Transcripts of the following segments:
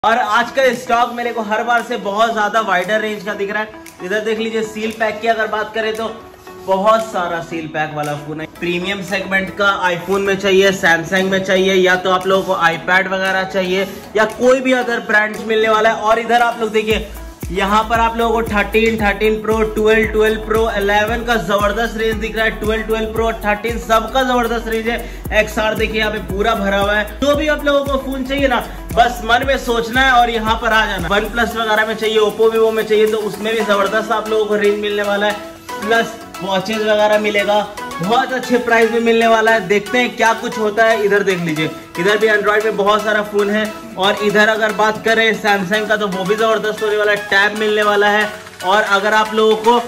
और आज का स्टॉक मेरे को हर बार से बहुत ज्यादा वाइडर रेंज का दिख रहा है। इधर देख लीजिए, सील पैक की अगर बात करें तो बहुत सारा सील पैक वाला फोन है। प्रीमियम सेगमेंट का आईफोन में चाहिए, सैमसंग में चाहिए, या तो आप लोगों को आईपैड वगैरह चाहिए, या कोई भी अदर ब्रांड्स मिलने वाला है। और इधर आप लोग देखिए, यहाँ पर आप लोगों को 13 प्रो, 12 प्रो, 11 का जबरदस्त रेंज दिख रहा है। 12 प्रो, 13 सबका जबरदस्त रेंज है। XR देखिए यहाँ पे पूरा भरा हुआ है। जो भी आप लोगों को फोन चाहिए ना, बस मन में सोचना है और यहाँ पर आ जाना। OnePlus वगैरह में चाहिए, ओप्पो वीवो में चाहिए तो उसमें भी जबरदस्त आप लोगों को रेंज मिलने वाला है। प्लस वॉचेस वगैरह मिलेगा, बहुत अच्छे प्राइस में मिलने वाला है। देखते हैं क्या कुछ होता है। इधर देख लीजिए, इधर भी एंड्रॉइड में बहुत सारा फोन है। और इधर अगर बात करें सैमसंग का तो वो भी जबरदस्त होने वाला है, टैब मिलने वाला है। और अगर आप लोगों को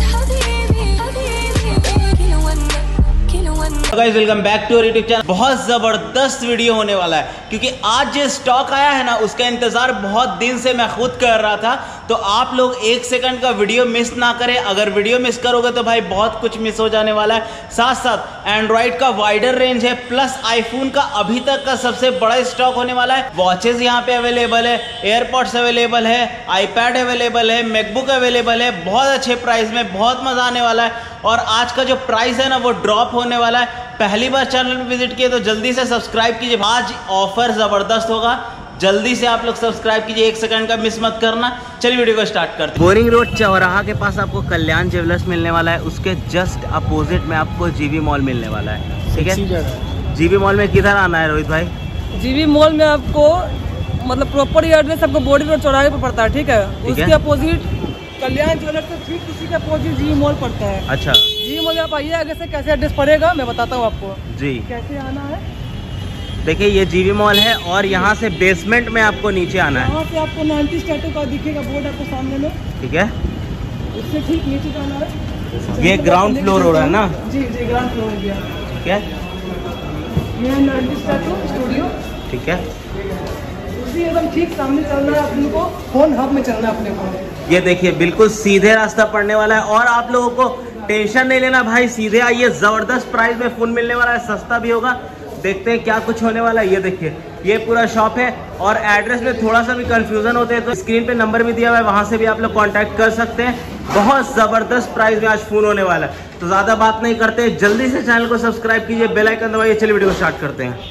guys welcome back to YouTube channel. बहुत जबरदस्त वीडियो होने वाला है, क्योंकि आज जो स्टॉक आया है ना, उसका इंतजार बहुत दिन से मैं खुद कर रहा था। तो आप लोग एक सेकंड का वीडियो मिस ना करें। अगर वीडियो मिस करोगे तो भाई बहुत कुछ मिस हो जाने वाला है। साथ साथ एंड्रॉइड का वाइडर रेंज है, प्लस आईफोन का अभी तक का सबसे बड़ा स्टॉक होने वाला है। वॉचेस यहाँ पे अवेलेबल है, एयरपॉड्स अवेलेबल है, आईपैड अवेलेबल है, मैकबुक अवेलेबल है। बहुत अच्छे प्राइस में, बहुत मजा आने वाला है। और आज का जो प्राइस है ना, वो ड्रॉप होने वाला है। पहली बार चैनल में विजिट किए तो जल्दी से सब्सक्राइब कीजिए। आज ऑफर जबरदस्त होगा, जल्दी से आप लोग सब्सक्राइब कीजिए, एक सेकंड का मिस मत करना। चलिए वीडियो को स्टार्ट करते हैं। बोरिंग रोड चौराहा के पास आपको कल्याण ज्वेलर्स मिलने वाला है। उसके जस्ट अपोजिट में आपको जीवी मॉल मिलने वाला है। ठीक है, जीवी मॉल में किधर आना है रोहित भाई? जीवी मॉल में आपको मतलब प्रॉपर एड्रेस आपको बोरिंग रोड चौराहे पर पड़ता है। ठीक है, उसके अपोजिट कल्याण ज्वेलर्स से ठीक उसी के अपोजिट जीवी मॉल पड़ता है। अच्छा, जीवी मॉल आप आइए, आगे से कैसे एड्रेस पड़ेगा मैं बताता हूँ आपको जी, कैसे आना है। देखिए ये जीवी मॉल है और यहाँ से बेसमेंट में आपको नीचे आना है। यहाँ से आपको 90 स्टैटू का दिखेगा बोर्ड आपको सामने में। ठीक है, उससे ठीक नीचे जाना है। ये ग्राउंड फ्लोर हो रहा है ना? जी जी, ग्राउंड फ्लोर हो गया। ठीक है, ये 90 स्टैटू स्टूडियो। ठीक है, एकदम ठीक सामने चलना है अपने को, फोन हब में चलना है अपने को। ये देखिए बिल्कुल सीधे रास्ता पड़ने वाला है। और आप लोगों को टेंशन नहीं लेना भाई, सीधे आइए, जबरदस्त प्राइस में फोन मिलने वाला है, सस्ता भी होगा। देखते हैं क्या कुछ होने वाला है। ये देखिए, ये पूरा शॉप है। और एड्रेस में थोड़ा सा भी कंफ्यूजन होते हैं तो स्क्रीन पे नंबर भी दिया हुआ है, वहां से भी आप लोग कांटेक्ट कर सकते हैं। बहुत जबरदस्त प्राइस में आज फोन होने वाला है। तो ज्यादा बात नहीं करते, जल्दी से चैनल को सब्सक्राइब कीजिए, बेल आइकन दबाइए। चलिए वीडियो को स्टार्ट करते हैं।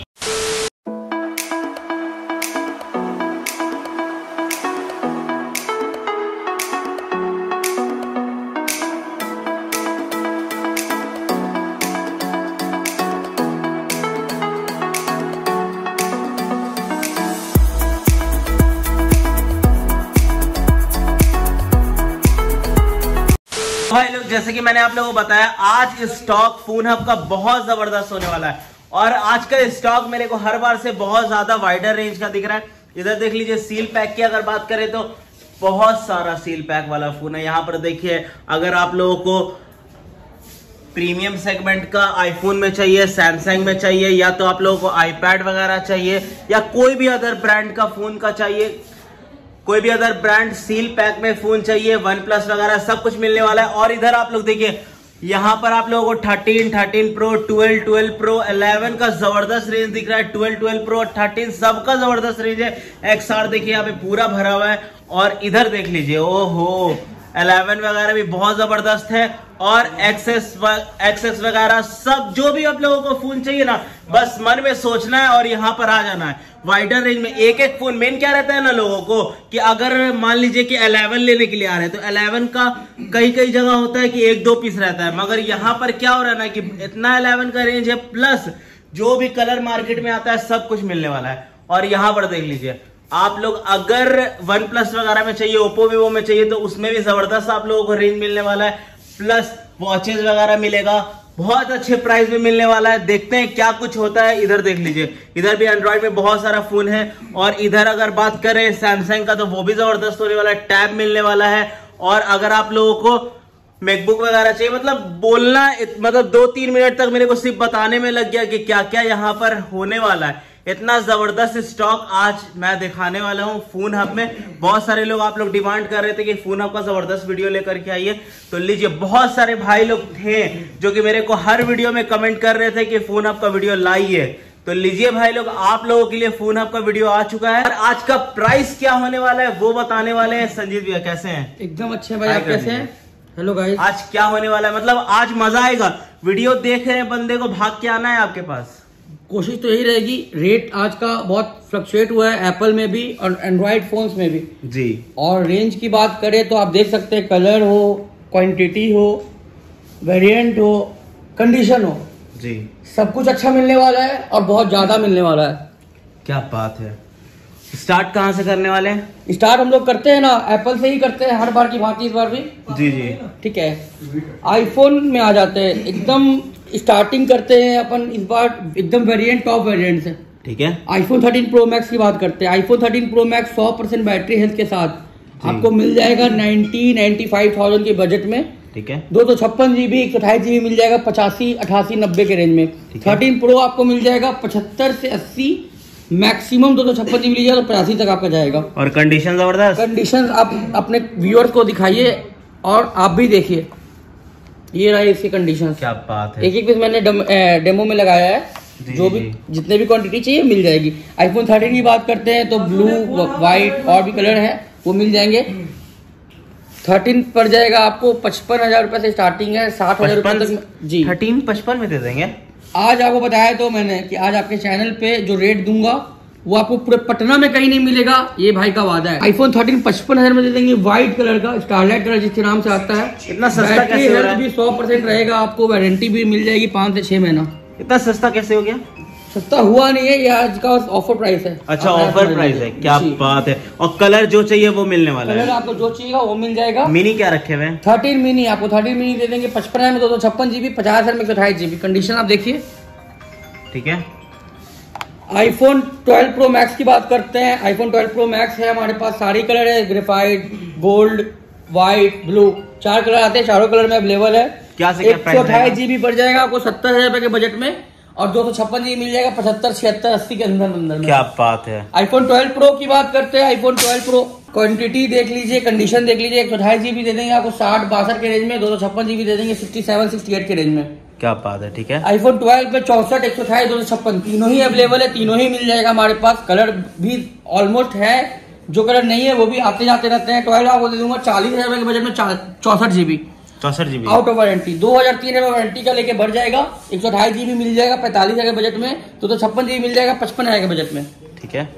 भाई लोग, जैसे कि मैंने आप लोगों को बताया, आज स्टॉक फोन हब का बहुत जबरदस्त होने वाला है। और आज का स्टॉक मेरे को हर बार से बहुत ज्यादा वाइडर रेंज का दिख रहा है। इधर देख लीजिए, सील पैक की अगर बात करें तो बहुत सारा सील पैक वाला फोन है। यहाँ पर देखिए, अगर आप लोगों को प्रीमियम सेगमेंट का आईफोन में चाहिए, सैमसंग में चाहिए, या तो आप लोगों को आईपैड वगैरह चाहिए, या कोई भी अदर ब्रांड का फोन का चाहिए, कोई भी अदर ब्रांड सील पैक में फोन चाहिए, OnePlus वगैरह सब कुछ मिलने वाला है। और इधर आप लोग देखिए, यहाँ पर आप लोगों को 13 प्रो, 12 प्रो, 11 का जबरदस्त रेंज दिख रहा है। 12 प्रो, 13 सबका जबरदस्त रेंज है। XR देखिए यहाँ पे पूरा भरा हुआ है। और इधर देख लीजिए, ओहो 11 वगैरह भी बहुत जबरदस्त है। और एक्सेस वगैरह सब, जो भी आप लोगों को फोन चाहिए ना, बस मन में सोचना है और यहाँ पर आ जाना है। वाइडर रेंज में एक एक फोन। मेन क्या रहता है ना लोगों को, कि अगर मान लीजिए कि 11 लेने के लिए आ रहे हैं तो 11 का कई जगह होता है कि 1-2 पीस रहता है। मगर यहाँ पर क्या हो रहा है ना, कि इतना 11 का रेंज है, प्लस जो भी कलर मार्केट में आता है सब कुछ मिलने वाला है। और यहाँ पर देख लीजिए, आप लोग अगर OnePlus वगैरह में चाहिए, ओप्पो वीवो में चाहिए तो उसमें भी जबरदस्त आप लोगों को रेंज मिलने वाला है। प्लस वॉचेस वगैरह मिलेगा, बहुत अच्छे प्राइस में मिलने वाला है। देखते हैं क्या कुछ होता है। इधर देख लीजिए, इधर भी एंड्रॉइड में बहुत सारा फोन है। और इधर अगर बात करें सैमसंग का तो वो भी जबरदस्त होने वाला है, टैब मिलने वाला है। और अगर आप लोगों को मैकबुक वगैरह चाहिए, मतलब बोलना, मतलब 2-3 मिनट तक मेरे को सिर्फ बताने में लग गया कि क्या क्या यहाँ पर होने वाला है। इतना जबरदस्त स्टॉक आज मैं दिखाने वाला हूँ फोन हब में। बहुत सारे लोग, आप लोग डिमांड कर रहे थे कि फोन हब का जबरदस्त वीडियो लेकर के आइए, तो लीजिए। बहुत सारे भाई लोग थे जो कि मेरे को हर वीडियो में कमेंट कर रहे थे कि फोन हब का वीडियो लाइए, तो लीजिए भाई लोग, आप लोगों के लिए फोन हब का वीडियो आ चुका है और आज का प्राइस क्या होने वाला है वो बताने वाले हैं। संजीत भैया कैसे हैं? एकदम अच्छे भाई, आप कैसे हैं? हेलो गाइस, आज क्या होने वाला है, मतलब आज मजा आएगा। वीडियो देख रहे हैं बंदे को भाग के आना है आपके पास। कोशिश तो यही रहेगी। रेट आज का बहुत फ्लक्चुएट हुआ है, एप्पल में भी और एंड्रॉइड फोन्स में भी जी। और रेंज की बात करें तो आप देख सकते हैं, कलर हो, क्वांटिटी हो, वेरिएंट हो, कंडीशन हो जी, सब कुछ अच्छा मिलने वाला है और बहुत ज्यादा मिलने वाला है। क्या बात है। स्टार्ट कहाँ से करने वाले हैं? स्टार्ट हम लोग करते हैं ना एप्पल से ही करते हैं, हर बार की भांति इस बार भी। जी जी ठीक है, आईफोन में आ जाते हैं, एकदम स्टार्टिंग करते हैं अपन इस बार एकदम वेरिएंट, टॉप वेरिएंट से। ठीक है, आईफोन 13 प्रो मैक्स की बात करते हैं। IPhone 13 pro max 100% battery health के साथ आपको मिल जाएगा 95,000 के बजट में। ठीक है, 256 GB 128 GB मिल जाएगा 85, 88, 90 के रेंज में। 13 प्रो आपको मिल जाएगा 75 से 80, मैक्सिमम 256 GB लीजिएगा तो 85 तक आपका जाएगा। और कंडीशन जबरदस्त। कंडीशन आप अपने व्यूअर्स को दिखाइए और आप भी देखिए, ये रहा इसकी कंडीशन। क्या बात है। एक एक पीस मैंने डेमो में लगाया है, जो भी जितने भी क्वांटिटी चाहिए मिल जाएगी। आईफोन 13 की बात करते हैं तो ब्लू, व्हाइट और भी कलर है वो मिल जाएंगे। 13 पड़ जाएगा आपको 55,000 रुपए से स्टार्टिंग है, 60,000 रुपए तक जी। 13 55 में दे देंगे। आज आपको बताया तो मैंने कि आज आपके चैनल पे जो रेट दूंगा वो आपको पूरे पटना में कहीं नहीं मिलेगा, ये भाई का वादा है। आईफोन 13 55,000 में दे देंगे, व्हाइट कलर का, स्टारलाइट कलर जिसके नाम से आता है। इतना सस्ता कैसे हो रहा है? भी 100% रहेगा, आपको वारंटी भी मिल जाएगी 5 से 6 महीना। इतना सस्ता कैसे हो गया? सस्ता हुआ नहीं है, ये आज का ऑफर प्राइस है। अच्छा, ऑफर प्राइस है, क्या बात है। और कलर जो चाहिए वो मिलने वाला है। कलर आपको जो चाहिए वो मिल जाएगा। मिनी क्या रखे हुए हैं? 13 मिनी, आपको 13 मिनी दे देंगे 55,000 में 256 GB, 50,000 में 128 GB। कंडीशन आप देखिए। ठीक है, आईफोन 12 प्रो मैक्स की बात करते हैं। आईफोन 12 प्रो मैक्स है हमारे पास, सारे कलर है, graphite, gold, white, blue, 4 colour आते हैं, चारों कलर में अवेलेबल है। क्या से क्या प्राइस है? 128 GB पड़ जाएगा आपको 70,000 रुपए के बजट में और 256 GB मिल जाएगा 75, 76, 80 के अंदर में। क्या बात है। आईफोन 12 प्रो की बात करते हैं। आईफोन 12 प्रो क्वांटिटी देख लीजिए, कंडीशन देख लीजिए। 128 GB दे देंगे आपको 60, 62 के रेंज में, 256 GB दे देंगे 67, 68 के रेंज में। क्या बात है। ठीक है, आईफोन 12 में 64, 128, 256 तीनों ही अवेलेबल है, तीनों ही मिल जाएगा हमारे पास। कलर भी ऑलमोस्ट है, जो कलर नहीं है वो भी आते जाते रहते हैं। 12 आपको दे दूंगा 40,000 के बजट में 64 GB, 64 GB out of warranty. 2003 में वारंटी का लेके बढ़ जाएगा, 128 GB मिल जाएगा 45,000 के बजट में, 256 GB मिल जाएगा 55,000 के बजट में। ठीक है,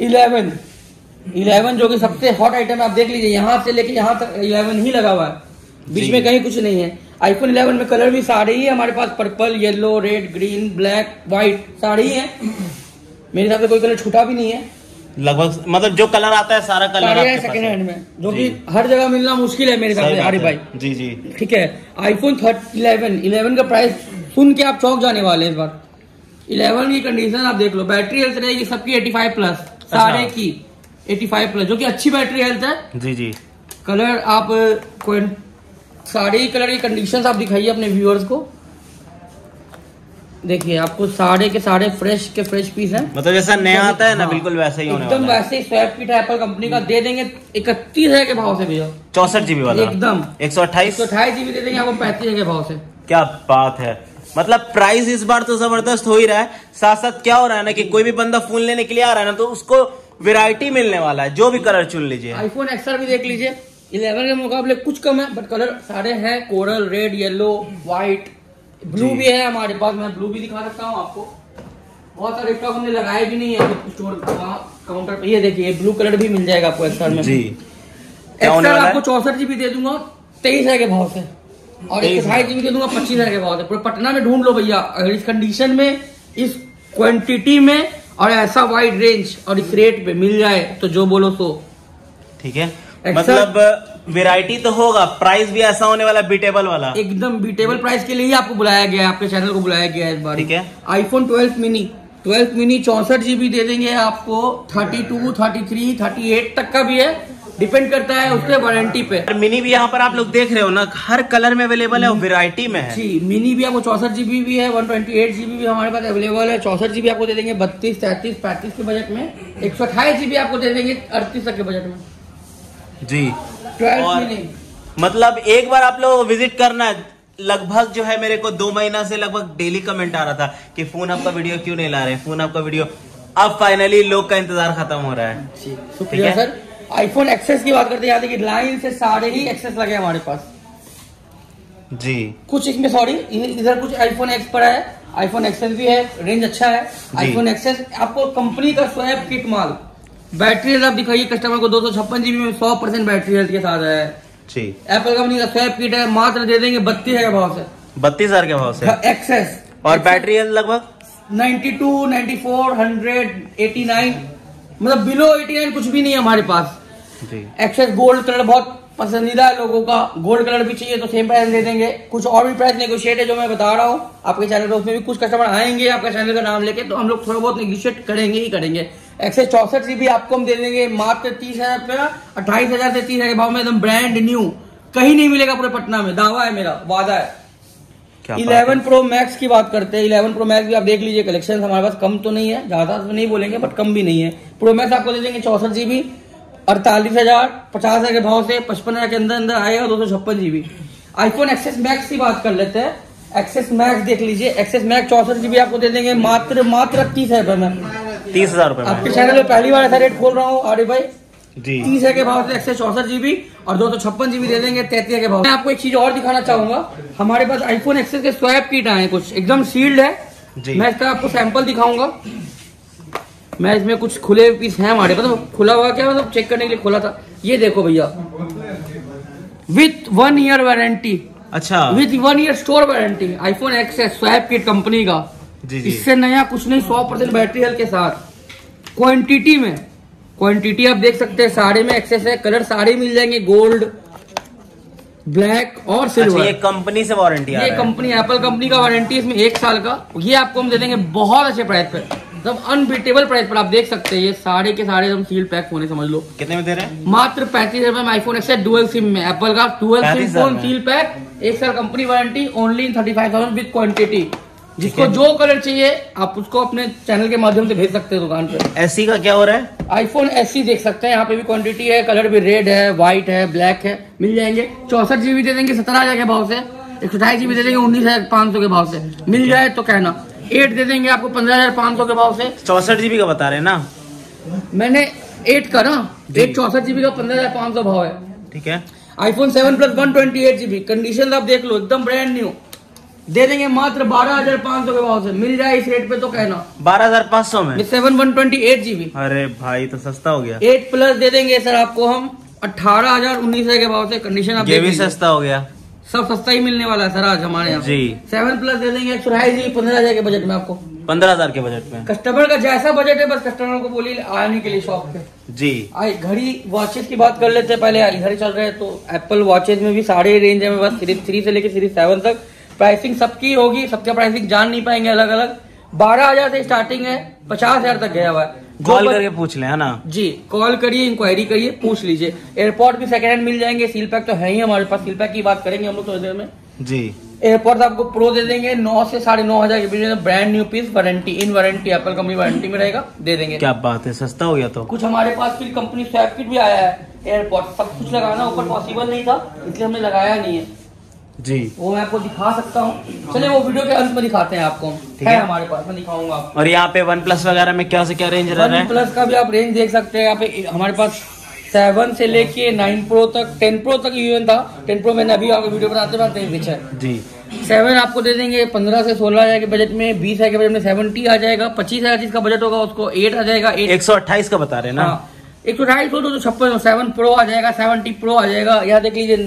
11 जो कि सबसे हॉट आइटम है, आप देख लीजिए, यहाँ से लेके यहाँ तक 11 ही लगा हुआ है, बीच में कहीं कुछ नहीं है। आईफोन 11 में कलर भी सारे ही है हमारे पास, purple, yellow, red, green, black, white, सारे ही है। मेरे हिसाब से कोई कलर छूटा भी नहीं है लगभग, मतलब जो कलर आता है सारा कलर है सेकंड हैंड में, जो कि हर जगह मिलना मुश्किल है मेरे हिसाब से हरी भाई। जी जी, ठीक है। आईफोन 11 का प्राइस सुन के आप चौंक जाने वाले हैं इस बार। 11 की कंडीशन आप देख लो, बैटरी हेल्थ रहेगी सबकी 85+, सारे की 85+, जो कि अच्छी बैटरी हेल्थ है। जी जी, कलर आप कोई सारे कलर की कंडीशंस आप दिखाइए अपने व्यूअर्स को। देखिए, आपको सारे के सारे फ्रेश के फ्रेश पीस हैं, मतलब जैसा नया आता है ना, बिल्कुल वैसा ही होने वाला है। एकदम वैसे ही स्वैप किट एप्पल कंपनी का दे देंगे 31,000 के भाव से भैया। 64 GB वाला एकदम 128 GB दे देंगे आपको 35,000 के भाव से। क्या बात है। मतलब प्राइस इस बार तो जबरदस्त हो ही रहा है। साथ साथ क्या हो रहा है ना कि कोई भी बंदा फोन लेने के लिए आ रहा है ना, तो उसको वैरायटी मिलने वाला है, जो भी कलर चुन लीजिए। आईफोन XR भी देख लीजिए, 11 के मुकाबले कुछ कम है, बट कलर सारे हैं, coral, red, yellow, white, blue भी है हमारे पास। मैं ब्लू भी दिखा सकता हूँ आपको, बहुत सारे स्टॉक हमने लगाए भी नहीं है स्टोर काउंटर पे। ये देखिए, ब्लू कलर भी मिल जाएगा आपको XR में जी। XR आपको 64 GB दे दूंगा 23,000 के भाव से, और 128 GB दे दूंगा 25,000 के भाव से। पूरे पटना में ढूंढ लो भैया, अगर इस कंडीशन में, इस क्वांटिटी में और ऐसा वाइड रेंज और इस रेट पे मिल जाए तो जो बोलो सो। ठीक है, मतलब वैरायटी तो होगा, प्राइस भी ऐसा होने वाला बीटेबल वाला, एकदम बीटेबल प्राइस के लिए ही आपको बुलाया गया है, आपके चैनल को बुलाया गया है इस बार। ठीक है, आईफोन 12 मिनी 64 GB दे देंगे आपको, 32, 33, 38 तक का भी है, डिपेंड करता है उसके वारंटी पे। मिनी भी यहाँ पर आप लोग देख रहे हो ना, हर कलर में अवेलेबल है और वैरायटी में है जी। मिनी भी आपको 64 GB भी है, 128 GB भी हमारे पास अवेलेबल है। 64 GB आपको दे देंगे 32, 33, 35 के बजट में। 128 GB आपको दे देंगे 38 तक के बजट में जी। 12 मिनी मतलब एक बार आप लोग विजिट करना है, लगभग जो है मेरे को 2 महीना से लगभग डेली कमेंट आ रहा था कि फोन आपका वीडियो क्यों नहीं ला रहे, फोन आपका वीडियो। अब फाइनली लोग का इंतजार खत्म हो रहा है। शुक्रिया सर। आईफोन एक्सेस की बात करते हैं, यहाँ देखिए लाइन से सारे ही एक्सेस लगे हमारे पास जी। कुछ इसमें सॉरी इधर कुछ आईफोन एक्स पड़ा है, आईफोन एक्सेस भी है, रेंज अच्छा है। आईफोन एक्सेस आपको कंपनी का स्वैप किट माल। बैटरी हेल्थ आप दिखाइए कस्टमर को 256 GB में 100% बैटरी हेल्थ के साथ है जी। एप्पल कंपनी का स्वैप किट है, मात्र दे देंगे 32,000 के भाव से। 32,000 के भाव से एक्सेस। और बैटरी हेल्थ लगभग 92, 94, 100, 89, मतलब बिलो 89 कुछ भी नहीं है हमारे पास जी। एक्सेस गोल्ड कलर बहुत पसंदीदा है लोगों का, गोल्ड कलर भी चाहिए तो सेम प्राइस दे देंगे। कुछ और भी प्राइस नेगोशिएट है जो मैं बता रहा हूँ आपके चैनल पे, उसमें भी कुछ कस्टमर आएंगे आपका चैनल का नाम लेके, तो हम लोग थोड़ा बहुत नेगोशिएट करेंगे ही करेंगे। एक्सेस 64 GB आपको हम दे देंगे मात्र 30,000 रुपया, 28,000 से 30,000 के भाव में, एकदम ब्रांड न्यू, कहीं नहीं मिलेगा पूरे पटना में, दावा है मेरा, वादा है। 11 Pro Max की बात करते हैं, 11 Pro Max भी आप देख लीजिए, कलेक्शन हमारे पास कम तो नहीं है, ज्यादा तो नहीं बोलेंगे बट कम भी नहीं है। प्रो मैक्स आपको दे देंगे 64 GB, 48,000, 50,000 के भाव से, 55,000 के अंदर अंदर आएगा, 256 GB। आईफोन एक्सेस मैक्स की बात कर लेते हैं, एक्सेस मैक्स देख लीजिए, एक्सेस मैक्स 64 GB आपको दे देंगे मात्र 30,000 रुपए में। 30,000 रुपए आपके चैनल में पहली बार ऐसा रेट खोल रहा हूँ आरिफ भाई जी। 30,000 के भाव से एक्सेस 64 GB और 256 GB दे देंगे 33,000 के भाव। मैं आपको एक चीज और दिखाना चाहूंगा, हमारे पास आईफोन एक्सेस के स्वैप किट आए कुछ, एकदम सील्ड है जी। मैं इसका आपको सैंपल दिखाऊंगा। मैं इसमें कुछ खुले पीस है हमारे पास, तो खुला हुआ क्या मतलब चेक करने के लिए खोला था। ये देखो भैया, विथ 1 ईयर वारंटी, अच्छा with 1 year store warranty, iPhone XS swap kit company का जी जी। इससे नया कुछ नहीं, 100% बैटरी हेल्थ के साथ। क्वांटिटी में, क्वांटिटी आप देख सकते हैं, सारे में एक्सेस है, कलर सारे मिल जाएंगे, गोल्ड, ब्लैक और सिल्वर। ये कंपनी से वारंटी ये कंपनी एप्पल कंपनी का वारंटी इसमें 1 साल का। ये आपको हम दे देंगे बहुत अच्छे प्राइस पे, मतलब अनबीटेबल प्राइस पर। आप देख सकते हैं ये सारे के सारे हम सील पैक होने, समझ लो कितने में दे रहे हैं? मात्र 35,000 रुपए में आईफोन एक्सेस डुअल सिम में, एप्पल का dual SIM phone seal pack, 1 साल company warranty, only in 35,000 with quantity. जिसको जो कलर चाहिए आप उसको अपने चैनल के माध्यम से भेज सकते हैं दुकान पे। एससी का क्या हो रहा है? आईफोन एससी देख सकते हैं, यहाँ पे भी क्वांटिटी है, कलर भी रेड है, व्हाइट है, ब्लैक है, मिल जाएंगे। 64 GB दे देंगे 17,000 के भाव से, 128 GB दे देंगे 19,500 के भाव से, मिल जाए तो कहना। 8 दे देंगे आपको 15,500 के भाव से। 64 GB का बता रहे हैं ना, मैंने 8 का ना, 8 64 GB का 15,500 भाव है, ठीक है। आईफोन 7 Plus 128 GB, कंडीशन आप देख लो, एकदम ब्रांड न्यू, दे देंगे मात्र 12,500 के भाव से, मिल जाए इस रेट पे तो कहना। 12,500 में 7 128 GB। अरे भाई तो सस्ता हो गया। 8 Plus दे देंगे सर आपको हम 18,000 19,000 के भाव से, कंडीशन आप ये भी सस्ता हो गया, सब सस्ता ही मिलने वाला है सर आज हमारे यहाँ जी। 7 Plus दे देंगे 15,000 के बजट में आपको, 15,000 के बजट में। कस्टमर का जैसा बजट है बस कस्टमर को बोलिए आने के लिए शॉप पे जी। आई घड़ी वॉचेस की बात कर लेते हैं पहले, घड़ी चल रहे हैं तो एप्पल वॉचेस में भी सारे रेंज है, बस सीरीज 3 से लेकर सीरीज 7 तक प्राइसिंग सबकी होगी, सबका प्राइसिंग जान नहीं पाएंगे अलग अलग। 12,000 से स्टार्टिंग है, 50,000 तक गया हुआ है। कॉल करके पूछ ले, है ना जी, कॉल करिए, इंक्वायरी करिए, पूछ लीजिए। एयरपोर्ट भी सेकंड हैंड मिल जाएंगे, सील पैक तो है ही हमारे पास, सील पैक की बात करेंगे हम लोग थोड़ी देर में जी। एयरपोर्ट आपको प्रो दे देंगे 9 से 9,500 के बीच में, brand new piece, warranty in warranty, Apple company warranty में रहेगा, दे देंगे। क्या बात है, सस्ता हो गया। तो कुछ हमारे पास फिर कंपनी स्वैप किट भी आया है, एयरपोर्ट सब कुछ लगाना ऊपर पॉसिबल नहीं था इसलिए हमने लगाया नहीं है जी, वो मैं आपको दिखा सकता हूँ। चलिए वो वीडियो के अंत में दिखाते हैं आपको, है हमारे पास, मैं दिखाऊंगा आपको। और यहाँ पे OnePlus वगैरह में क्या से क्या रेंज रह रहा है? OnePlus का भी आप रेंज देख सकते हैं, यहाँ पे हमारे पास 7 से लेके 9 Pro तक, 10 Pro तक इवन था। 10 Pro मैंने अभी आपको वीडियो बनाते बनाते पीछे जी। 7 आपको दे देंगे 15 से 16,000 के बजट में, 20,000 के बजट में 70 आ जाएगा, 25,000 जिसका बजट होगा उसको 8 आ जाएगा। 128 का बता रहे हैं ना, 128 तो 256, 7 Pro आ जाएगा, 70 Pro आ जाएगा। यहाँ देख लीजिए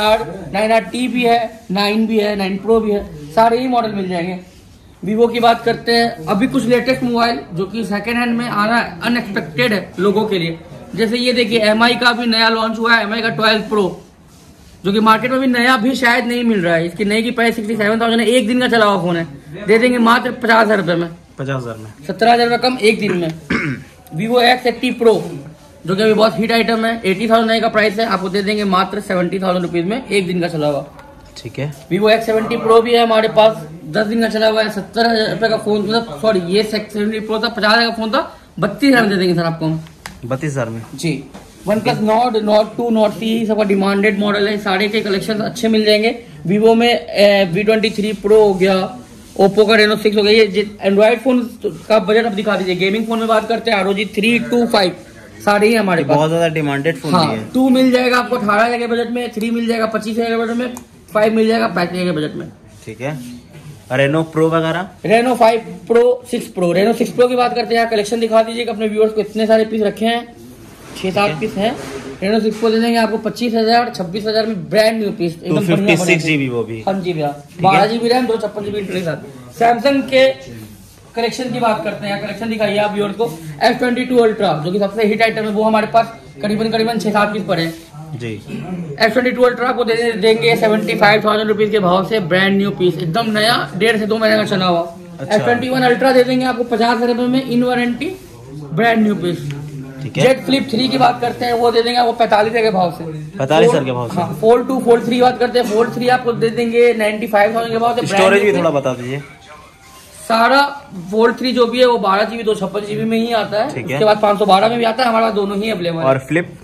9R T भी है, 9 भी है, 9 Pro भी है, सारे ही मॉडल मिल जाएंगे। वीवो की बात करते हैं, अभी कुछ लेटेस्ट मोबाइल जो कि सेकेंड हैंड में आना अनएक्सपेक्टेड है लोगों के लिए, जैसे ये देखिए MI का भी नया लॉन्च हुआ है, MI का 12 Pro, जो कि मार्केट में भी नया भी शायद नहीं मिल रहा है। इसकी नई की प्राइस 67,000 है, एक दिन का चला हुआ फोन है, दे देंगे मात्र 50,000 रुपए में, 50,000 में, 17,000 रुपए कम एक दिन में। Vivo X80 Pro जो कि अभी बहुत हिट आइटम है, 80,000 का प्राइस है, आपको दे देंगे मात्र 70,000 रुपीज में, एक दिन का चला हुआ, ठीक है। Vivo X70 Pro भी है हमारे पास, 10 दिन का चला हुआ है, 70,000 रुपए का फोन, मतलब सॉरी ये X70 Pro था, 50,000 का फोन था, 32,000 में दे देंगे सर आपको, 32,000 में जी। OnePlus Nord 2, Nord 3 सबका डिमांडेड मॉडल है, सारे के कलेक्शन अच्छे मिल जाएंगे। वीवो में V23 प्रो हो गया, ओप्पो का रेनो 6 हो गया। ये एंड्रॉइड फोन का बजट अब दिखा दीजिए। गेमिंग फोन में बात करते हैं ROG 325 सारे ही हमारे पास, बहुत ज्यादा डिमांडेड फोन हाँ, है। 2 मिल जाएगा आपको 18,000 के बजट में, 3 मिल जाएगा 25,000 के बजट में, 5 मिल जाएगा 35,000 के बजट में। ठीक है। रेनो प्रो वगैरह, Reno 5 pro 6 pro, Reno 6 pro की बात करते हैं। कलेक्शन दिखा दीजिए अपने व्यूअर्स को, इतने सारे पीस रखे हैं, 6-7 पीस हैं। रेनो 6 प्रो दे देंगे आपको 25,000 26,000 में, ब्रांड न्यू पीस एकदम 56 GB वो भी। हाँ जी भैया, 12 GB रैम 256 GB इंटरनल साथ। सैमसंग के कलेक्शन की बात करते हैं, कलेक्शन दिखाइए आप व्यूअर्स को। S22 अल्ट्रा जो कि सबसे हिट आइटम है, वो हमारे पास करीबन 6-7 पीस पड़े हैं जी। S22 अल्ट्रा को देंगे 75,000 रुपीज के भाव से, ब्रांड न्यू पीस एकदम नया, 1.5 से 2 महीने का चला हुआ। अच्छा। S21 अल्ट्रा दे देंगे आपको 50,000 रुपए में, in warranty, brand new piece. ठीक है। जेट फ्लिप 3 की बात करते हैं, वो दे देंगे आपको 45,000 के भाव से, 45,000 के भाव से। हाँ, फोल्ड 2 फोल्ड 3 की बात करते हैं, फोल्ड 3 आपको दे देंगे 95,000 के भाव से। स्टोरेज भी थोड़ा बता दीजिए। सारा फोल्ड 3 जो भी है वो 12 GB 256 GB में ही आता है, उसके बाद 512 में भी आता है, हमारे पास दोनों ही अवेलेबल है। और फ्लिप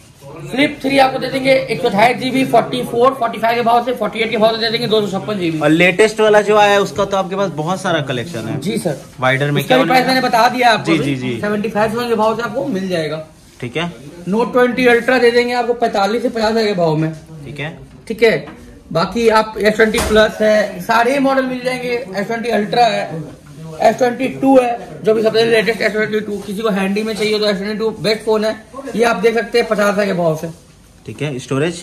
3 आपको दे देंगे 128 GB 44-45 के भाव से, 48 के भाव से दे देंगे 256 GB। और लेटेस्ट वाला जो आया है उसका तो आपके पास बहुत सारा कलेक्शन है। जी सर। वाइडर में क्या प्राइस मैंने बता दिया आपको, जी 75,000 के भाव से आपको मिल जाएगा। ठीक है। Note 20 अल्ट्रा दे देंगे आपको 45 से 50,000 के भाव में। ठीक है। ठीक है। बाकी आप S20 प्लस है, सारे मॉडल मिल जाएंगे। S20 अल्ट्रा है, S22 है जो भी सबसे लेटेस्ट S22, किसी को हैंडी में चाहिए तो S22 बेस्ट फोन है, ये आप देख सकते हैं 50,000 के भाव से। ठीक है। Storage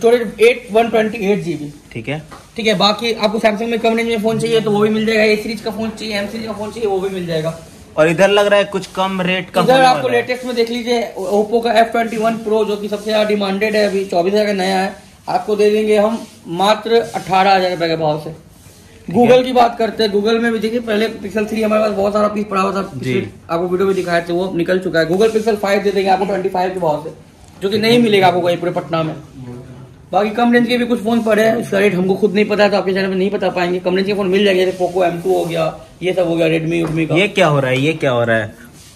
128 GB। ठीक है। ठीक है। बाकी आपको सैमसंग में कम रेंज में फोन चाहिए तो वो भी मिल जाएगा, A सीरीज का फोन चाहिए, M सीरीज का फोन चाहिए, वो भी मिल जाएगा। और इधर लग रहा है कुछ कम रेट का, इधर आपको लेटेस्ट में देख लीजिए, ओप्पो का F21 प्रो जो कि सबसे ज्यादा डिमांडेड है, अभी 24,000 का नया है, आपको दे देंगे हम मात्र 18,000 रुपए के भाव से। गूगल की बात करते हैं, गूगल में भी देखिए, पहले पिक्सल 3 हमारे पास बहुत सारा पीस पड़ा हुआ था, आपको वीडियो में दिखाए थे, वो निकल चुका है। गूगल पिक्सल 5 दे देंगे आपको 25 के भाव से, जो कि नहीं मिलेगा आपको कहीं पूरे पटना में। बाकी कम रेंज के भी कुछ फोन पड़े हैं, इसका रेट हमको खुद नहीं पता है तो आपके चैनल में नहीं बता पाएंगे। कम रेंज के फोन मिल जाएंगे, जैसे पोको M2 हो गया, ये सब हो गया, रेडमी का। ये क्या हो रहा है, ये क्या हो रहा है?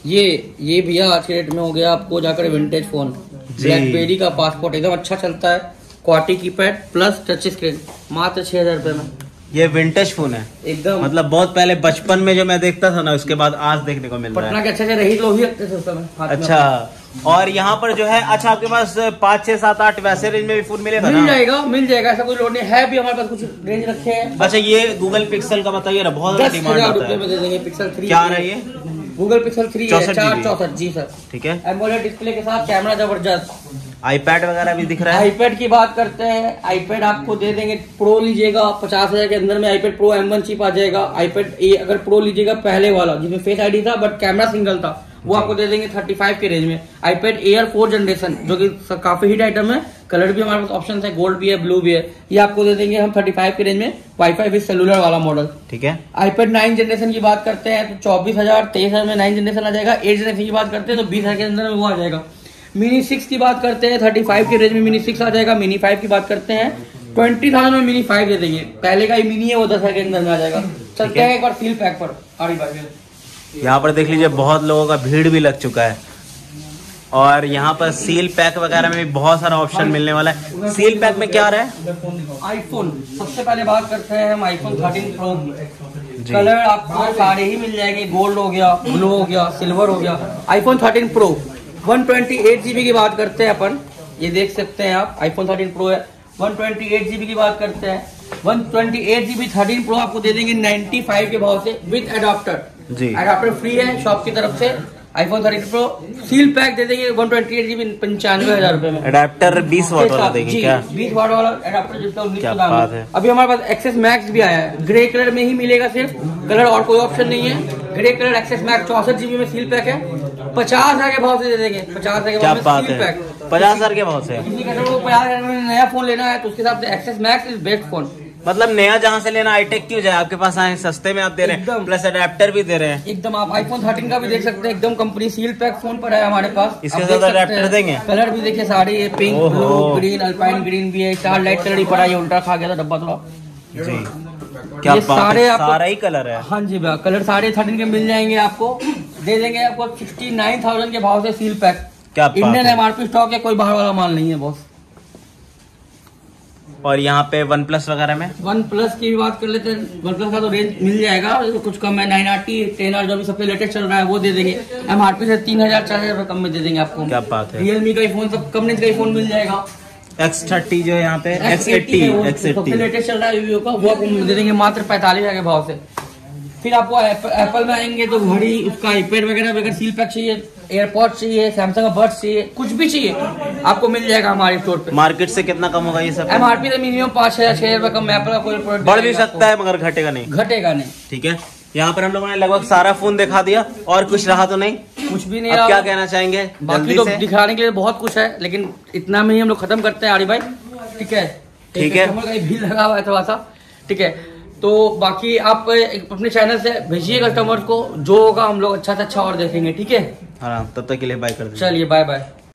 ये भैया आज के रेट में हो गया आपको जाकर विंटेज फोन, ब्लैकबेरी का पासपोर्ट, एकदम अच्छा चलता है, QWERTY keypad plus touch screen, मात्र 6,000 रुपए में। ये विंटेज फोन है एकदम, मतलब बहुत पहले बचपन में जो मैं देखता था ना, उसके बाद आज देखने को मिल रहा है। पटना के अच्छे से रही लोग ही रखते थे उस समय। अच्छा। और यहाँ पर जो है, अच्छा आपके पास 5, 6, 7, 8 वैसे रेंज में भी फोन मिलेगा? मिल जाएगा, ऐसा कोई लोड नहीं है, भी हमारे पास कुछ रेंज रखे हैं। अच्छा, ये गूगल पिक्सल का बताइए ना, बहुत ज्यादा डिमांड होता है। दे देंगे पिक्सल 3। क्या आ रहा है ये? गूगल पिक्सल 3 464 जी सर। ठीक है। एमोलेड डिस्प्ले के साथ, कैमरा जबरदस्त। आईपैड वगैरह भी दिख रहा है। आईपैड की बात करते हैं, आईपैड आपको दे देंगे, प्रो लीजिएगा 50,000 के अंदर में आईपैड प्रो M1 चिप आ जाएगा। आईपैड ए अगर प्रो लीजिएगा पहले वाला जिसमें फेस आईडी था बट कैमरा सिंगल था, वो आपको दे देंगे 35 के रेंज में। आईपैड एयर 4 जनरेशन जो कि काफी हिट आइटम है, कलर भी हमारे पास ऑप्शन है, गोल्ड भी है, ब्लू भी है, ये आपको दे देंगे हम 35 के रेंज में, वाईफाई विद सेलुलर वाला मॉडल। ठीक है। आईपैड 9 जनरेशन की बात करते हैं तो 24,000 23,000 में 9 जनरेशन आ जाएगा। 8 जनरेशन की बात करते हैं तो 20,000 के अंदर में वो आ जाएगा। मिनी 6 की बात करते हैं 35 के रेंज में मिनी 6 आ जाएगा। मिनी 5 की बात करते हैं 20,000 में मिनी 5 दे देंगे, पहले का ही मिनी है वो 10,000 के अंदर में आ जाएगा। चलते हैं एक बार सील पैक पर। यहाँ पर देख लीजिए बहुत लोगों का भीड़ भी लग चुका है, और यहाँ पर सील पैक वगैरह में भी बहुत सारा ऑप्शन मिलने वाला है। सील पैक में क्या आ रहा है? आईफोन सबसे पहले बात करते हैं हम आईफोन 13 प्रो की। कलर आपको सारे ही मिल जाएंगे, गोल्ड हो गया, ब्लू हो गया, सिल्वर हो गया। आईफोन 13 प्रो 128 GB की बात करते हैं अपन, ये देख सकते हैं आप, आईफोन 13 प्रो है। 128 GB की बात करते हैं, 128 GB 13 प्रो आपको दे देंगे 95 के भाव से विद एडाप्टर जी। एडाप्टर फ्री है शॉप की तरफ से। आईफोन 13 प्रो सील पैक दे देंगे 128 GB 95,000 रुपए में। एडाप्टर 20 वाट वाला देंगे क्या? 20 वाट वाला एडाप्टर जिसका 19,000 है। अभी हमारे पास एक्सेस मैक्स भी आया है, ग्रे कलर में ही मिलेगा सिर्फ, कलर और कोई ऑप्शन नहीं है। Grey colour XS Max 64 GB में सील पैक है, 50,000 के भाव से दे देंगे। 50,000 के भाव में सील पैक, 50,000 के भाव से। किसी कस्टमर को 50,000 में नया फोन लेना है तो उसके हिसाब से XS Max is best phone. मतलब नया जहाँ से लेना हाईटेक क्यों जाए, आपके पास आए सस्ते में आप दे रहे हैं, प्लस अडेप्टर भी दे रहे हैं। एकदम आप आईफोन 13 का भी देख सकते हैं, एकदम कंपनी सील पैक फोन पर है हमारे पास। इसके साथ अडेप्टर देंगे। कलर भी देखिए सारे, ये pink, blue, green, alpine green भी है, 4 लाइट कलर ही पड़ा है, उल्टा खा गया था डब्बा थोड़ा जी। क्या ये सारे सारा ही कलर है? हाँ जी भैया, कलर सारे 13 के मिल जाएंगे आपको, दे देंगे आपको 69,000 के भाव से सील पैक। क्या इंडियन MRP स्टॉक है, कोई बाहर वाला माल नहीं है बॉस। और यहाँ पे वन प्लस वगैरह में वन प्लस की बात कर लेते हैं। वन प्लस का तो रेंज मिल जाएगा, तो कुछ कम है। 9RT 10R जो भी सबसे लेटेस्ट चल रहा है वो दे देंगे। MRP से 3000-4000 कम में दे देंगे आपको। क्या बात है। रियलमी का ही फोन, सब कंपनी का ही फोन मिल जाएगा। X30 जो है यहाँ पे X80 सबसे लेटेस्ट चल रहा है वीवो का, वो आपको दे देंगे मात्र 45,000 के भाव से। फिर आपको एप्पल में आएंगे तो घड़ी, उसका आईपैड वगैरह वगैरह, सील पैक चाहिए, एयरपॉड चाहिए, सैमसंग का बड्स चाहिए, कुछ भी चाहिए आपको मिल जाएगा हमारे स्टोर पे। मार्केट से कितना कम होगा ये सब? MRP से मिनिमम 5,000-6,000 रुपए कम। एप्पल का कोई प्रोडक्ट बढ़ भी सकता है मगर घटेगा नहीं। घटेगा नहीं। ठीक है, यहाँ पर हम लोगों ने लगभग सारा फोन दिखा दिया, और कुछ रहा तो नहीं? कुछ भी नहीं। अब क्या कहना चाहेंगे? बाकी तो दिखाने के लिए बहुत कुछ है, लेकिन इतना में ही हम लोग खत्म करते हैं आरी भाई। ठीक है, ठीक है। भी लगा हुआ है थोड़ा सा। ठीक है, तो बाकी आप अपने चैनल से भेजिए कस्टमर को, जो होगा हम लोग अच्छा से अच्छा और देखेंगे। ठीक है, हाँ, तब तक के लिए बाय कर दीजिए। चलिए बाय बाय।